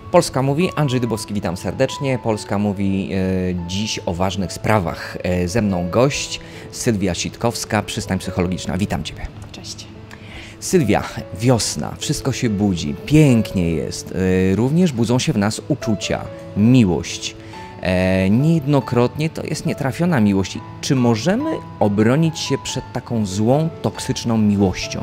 Polska mówi, Andrzej Dubowski, witam serdecznie. Polska mówi dziś o ważnych sprawach. Ze mną gość Sylwia Sitkowska, Przystań Psychologiczna. Witam Ciebie. Cześć. Sylwia, wiosna, wszystko się budzi, pięknie jest. Również budzą się w nas uczucia, miłość. Niejednokrotnie to jest nietrafiona miłość. Czy możemy obronić się przed taką złą, toksyczną miłością?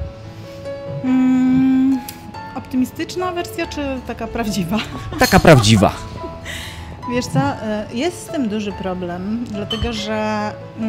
Optymistyczna wersja, czy taka prawdziwa? Taka prawdziwa. Wiesz co, jest z tym duży problem, dlatego że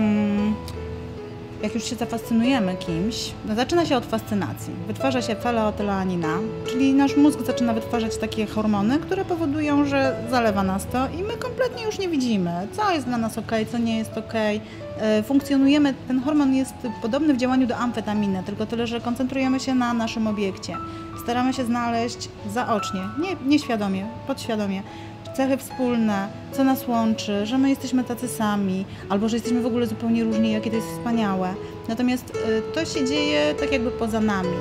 jak już się zafascynujemy kimś, no zaczyna się od fascynacji. Wytwarza się feleotyleanina, czyli nasz mózg zaczyna wytwarzać takie hormony, które powodują, że zalewa nas to i my kompletnie już nie widzimy, co jest dla nas okej, co nie jest okej. Funkcjonujemy, ten hormon jest podobny w działaniu do amfetaminy, tylko tyle, że koncentrujemy się na naszym obiekcie. Staramy się znaleźć zaocznie, nieświadomie, podświadomie, cechy wspólne, co nas łączy, że my jesteśmy tacy sami, albo że jesteśmy w ogóle zupełnie różni, jakie to jest wspaniałe. Natomiast to się dzieje tak jakby poza nami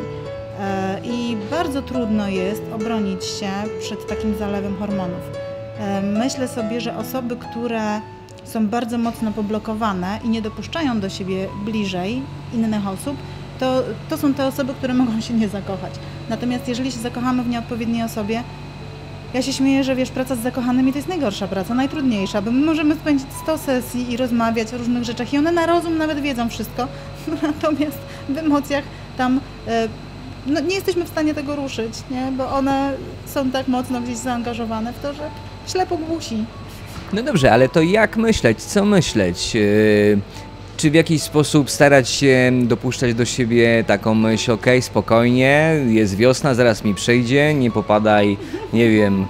i bardzo trudno jest obronić się przed takim zalewem hormonów. Myślę sobie, że osoby, które są bardzo mocno poblokowane i nie dopuszczają do siebie bliżej innych osób, to są te osoby, które mogą się nie zakochać. Natomiast jeżeli się zakochamy w nieodpowiedniej osobie, ja się śmieję, że wiesz, praca z zakochanymi to jest najgorsza praca, najtrudniejsza, bo my możemy spędzić 100 sesji i rozmawiać o różnych rzeczach i one na rozum nawet wiedzą wszystko, natomiast w emocjach tam no, nie jesteśmy w stanie tego ruszyć, nie? Bo one są tak mocno gdzieś zaangażowane w to, że ślepo głusi. No dobrze, ale to jak myśleć? Co myśleć? Czy w jakiś sposób starać się dopuszczać do siebie taką myśl, okej, spokojnie, jest wiosna, zaraz mi przejdzie, nie popadaj, nie wiem.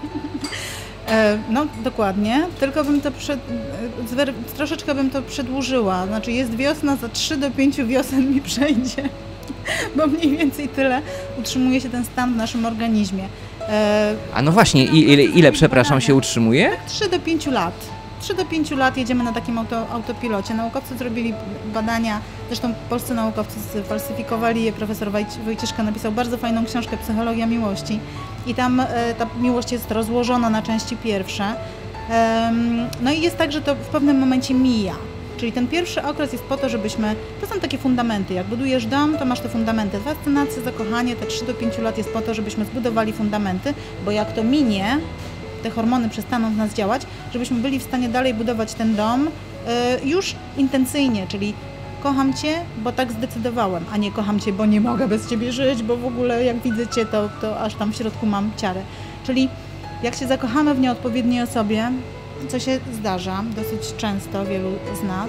No dokładnie, tylko bym to troszeczkę bym to przedłużyła, znaczy jest wiosna, za 3 do 5 wiosen mi przejdzie, bo mniej więcej tyle utrzymuje się ten stan w naszym organizmie. A no właśnie, ile przepraszam, się utrzymuje? Tak 3 do 5 lat. 3 do 5 lat jedziemy na takim autopilocie. Naukowcy zrobili badania, zresztą polscy naukowcy sfalsyfikowali je, profesor Wojcieszka napisał bardzo fajną książkę Psychologia miłości i tam ta miłość jest rozłożona na części pierwsze. No i jest tak, że to w pewnym momencie mija. Czyli ten pierwszy okres jest po to, żebyśmy, to są takie fundamenty, jak budujesz dom, to masz te fundamenty, fascynacja, zakochanie, te 3 do 5 lat jest po to, żebyśmy zbudowali fundamenty, bo jak to minie, te hormony przestaną w nas działać, żebyśmy byli w stanie dalej budować ten dom już intencyjnie, czyli kocham Cię, bo tak zdecydowałem, a nie kocham Cię, bo nie mogę bez Ciebie żyć, bo w ogóle jak widzę Cię, to aż tam w środku mam ciarę. Czyli jak się zakochamy w nieodpowiedniej osobie, co się zdarza dosyć często wielu z nas,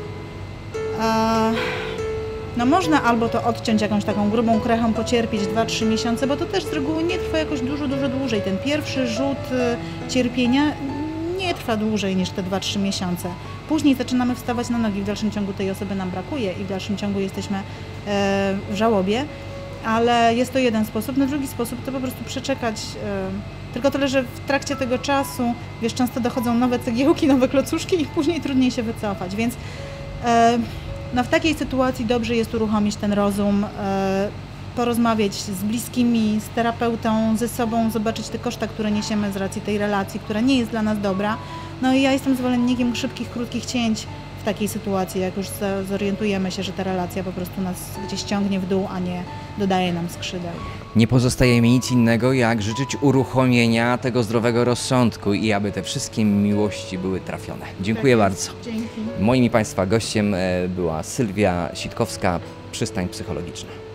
no można albo to odciąć jakąś taką grubą krechą, pocierpieć 2-3 miesiące, bo to też z reguły nie trwa jakoś dużo dłużej. Ten pierwszy rzut cierpienia nie trwa dłużej niż te 2-3 miesiące. Później zaczynamy wstawać na nogi, w dalszym ciągu tej osoby nam brakuje i w dalszym ciągu jesteśmy w żałobie, ale jest to jeden sposób. No drugi sposób to po prostu przeczekać, tylko tyle, że w trakcie tego czasu, wiesz, często dochodzą nowe cegiełki, nowe klocuszki i później trudniej się wycofać, więc no w takiej sytuacji dobrze jest uruchomić ten rozum, porozmawiać z bliskimi, z terapeutą, ze sobą, zobaczyć te koszta, które niesiemy z racji tej relacji, która nie jest dla nas dobra. No i ja jestem zwolennikiem szybkich, krótkich cięć w takiej sytuacji, jak już zorientujemy się, że ta relacja po prostu nas gdzieś ciągnie w dół, a nie dodaje nam skrzydeł. Nie pozostaje mi nic innego, jak życzyć uruchomienia tego zdrowego rozsądku i aby te wszystkie miłości były trafione. Dziękuję bardzo. Dzięki. Moim i Państwa gościem była Sylwia Sitkowska, Przystań Psychologiczna.